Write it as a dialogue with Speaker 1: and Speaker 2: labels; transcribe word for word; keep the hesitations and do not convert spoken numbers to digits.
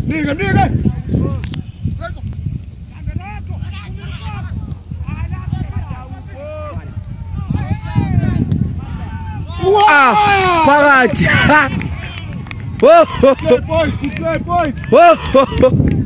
Speaker 1: Liga, liga!
Speaker 2: Ah, parate! Oh, oh, oh.
Speaker 1: Depois, depois!
Speaker 2: Oh, oh, oh.